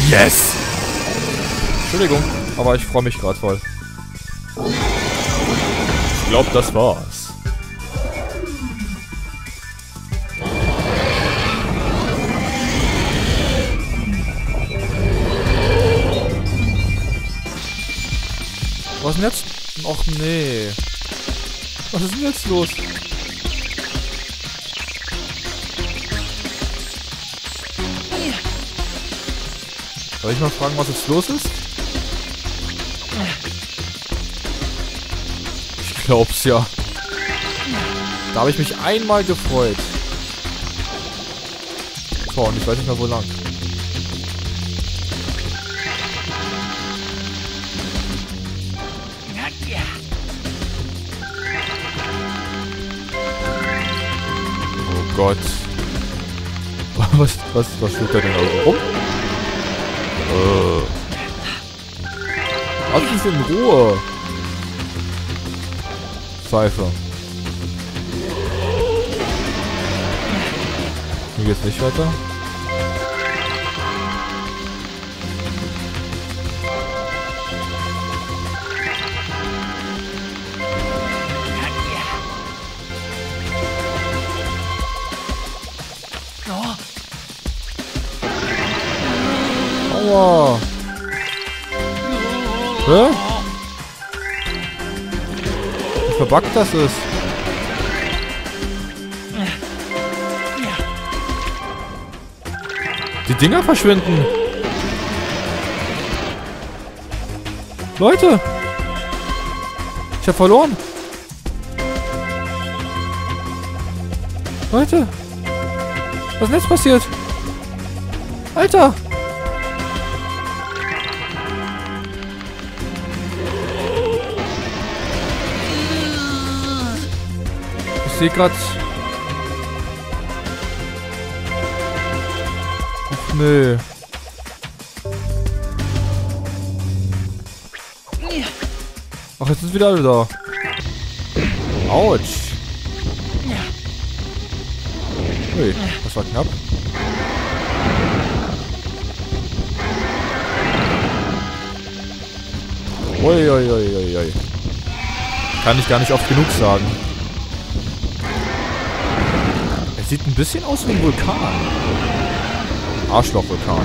Yes! Entschuldigung, aber ich freue mich gerade voll. Ich glaube, das war's. Was ist denn jetzt? Och nee. Was ist denn jetzt los? Soll ich mal fragen, was jetzt los ist? Ich glaub's ja. Da habe ich mich einmal gefreut. So, und ich weiß nicht mehr wo lang. Oh Gott. Was tut der denn da so rum? Lass uns in Ruhe. Pfeife. Hier geht's nicht weiter. Aua. Hä? Wie verbuggt das ist? Die Dinger verschwinden. Leute. Ich hab verloren. Leute. Was ist denn jetzt passiert? Alter. Ich sehe gerade. Ach nee. Ach, jetzt sind wieder alle da. Autsch. Ui, das war knapp. Ui. Kann ich gar nicht oft genug sagen. Es sieht ein bisschen aus wie ein Vulkan. Arschloch-Vulkan.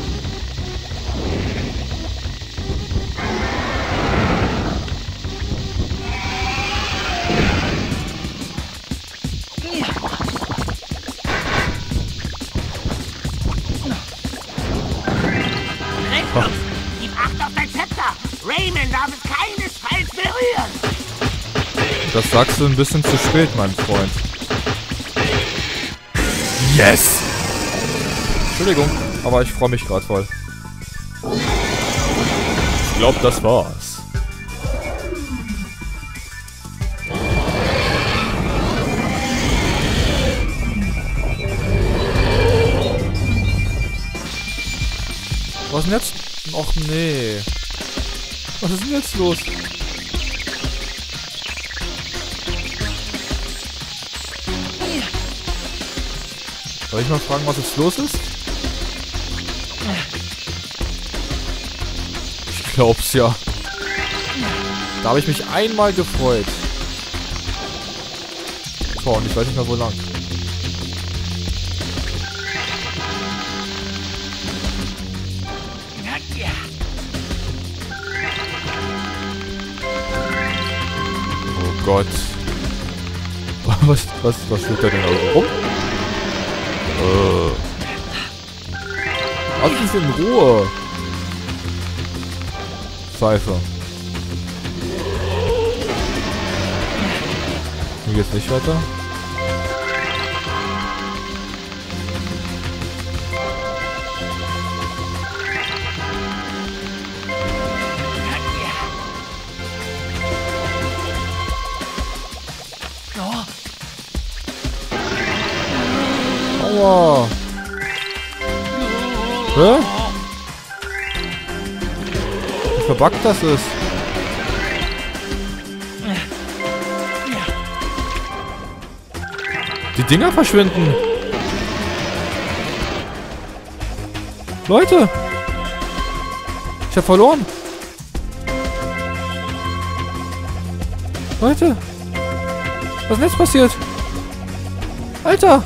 Gib Acht auf dein Zepter! Raymond darf es keinesfalls berühren! Das sagst du ein bisschen zu spät, mein Freund. Yes! Entschuldigung, aber ich freue mich gerade voll. Ich glaube, das war's. Was denn jetzt? Och nee. Was ist denn jetzt los? Soll ich mal fragen, was jetzt los ist? Ich glaub's ja. Da habe ich mich einmal gefreut. So, und ich weiß nicht mehr wo lang. Oh Gott. Was tut der denn da so rum? Lass uns in Ruhe. Pfeife. Hier geht's nicht weiter. Aua. Hä? Wie verbuggt das ist? Die Dinger verschwinden. Leute. hab verloren. Leute. Was ist denn jetzt passiert? Alter.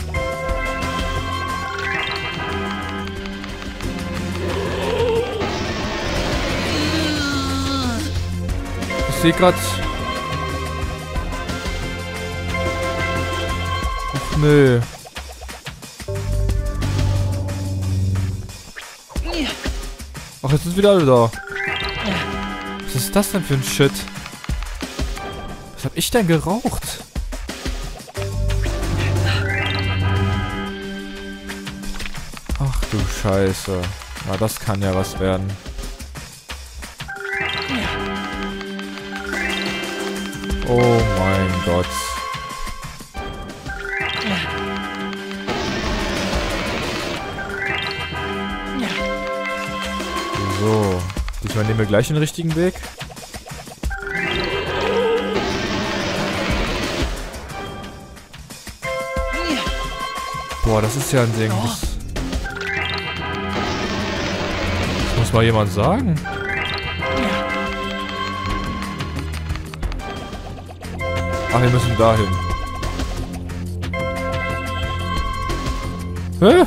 Ich sehe gerade... Ach nö. Ach, jetzt sind wieder alle da. Was ist das denn für ein Shit? Was hab ich denn geraucht? Ach du Scheiße. Na, das kann ja was werden. Oh mein Gott. So. Diesmal nehmen wir gleich den richtigen Weg. Boah, das ist ja ein Ding. Das muss mal jemand sagen. Ach, wir müssen dahin. Hä?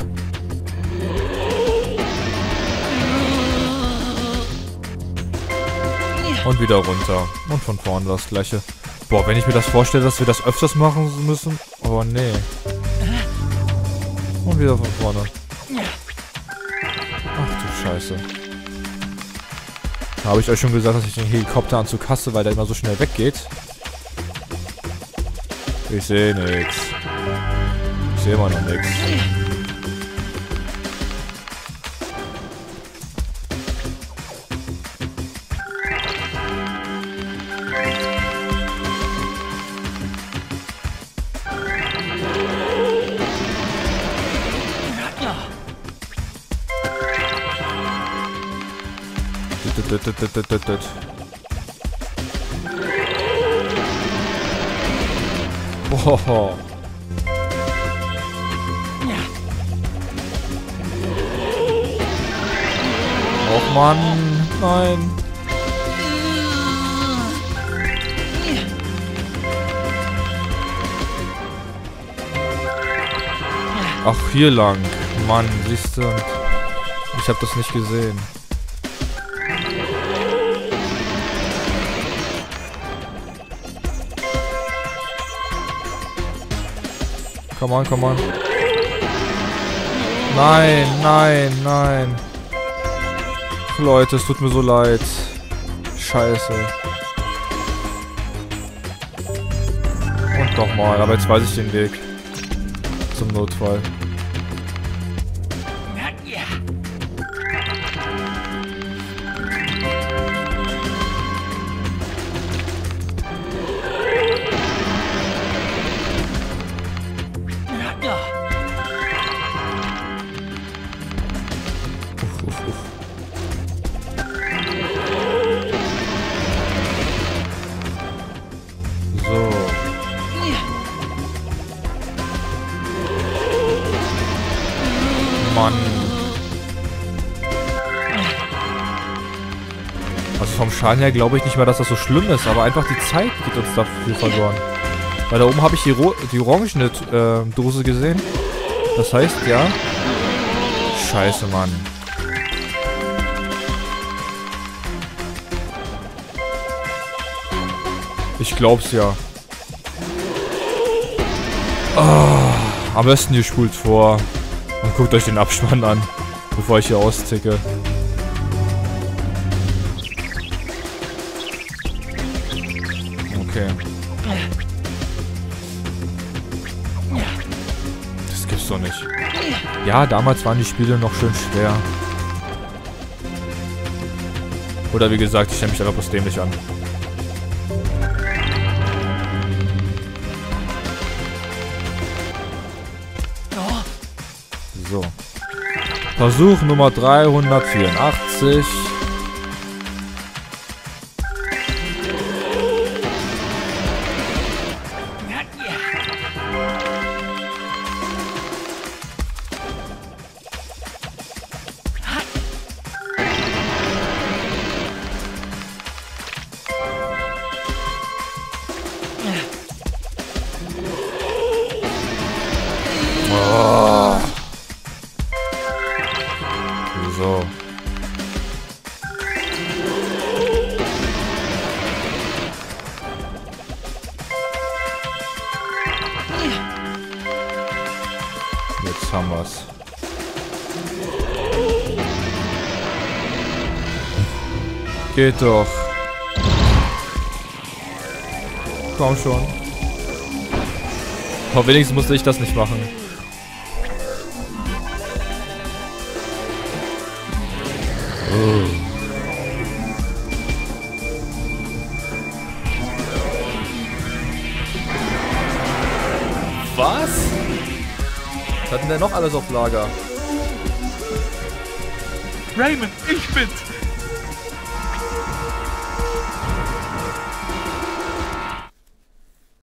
Und wieder runter. Und von vorne das gleiche. Boah, wenn ich mir das vorstelle, dass wir das öfters machen müssen. Aber nee. Und wieder von vorne. Ach du Scheiße. Da habe ich euch schon gesagt, dass ich den Helikopteranzug hasse, weil der immer so schnell weggeht. Ich sehe nichts. Ich sehe immer noch nichts. Boah. Och Mann, nein. Ach, hier lang. Mann, siehst du. Ich hab das nicht gesehen. Come on, come on. Nein, nein, nein. Leute, es tut mir so leid. Scheiße. Und nochmal, aber jetzt weiß ich den Weg. Zum Notfall. Mann. Also vom Schaden her glaube ich nicht mal, dass das so schlimm ist, aber einfach die Zeit geht uns dafür verloren. Weil da oben habe ich die orangene Dose gesehen. Das heißt, ja. Scheiße, Mann. Ich glaub's ja. Oh, am besten ihr spult vor. Und guckt euch den Abspann an, bevor ich hier auszicke. Okay. Das gibt's doch nicht. Ja, damals waren die Spiele noch schön schwer. Oder wie gesagt, ich stelle mich einfach bloß dämlich an. So. Versuch Nummer 384. So. Jetzt haben wir's. Geht doch. Komm schon. Aber wenigstens musste ich das nicht machen. Was? Was hat denn der noch alles auf Lager? Raymond, ich bin's!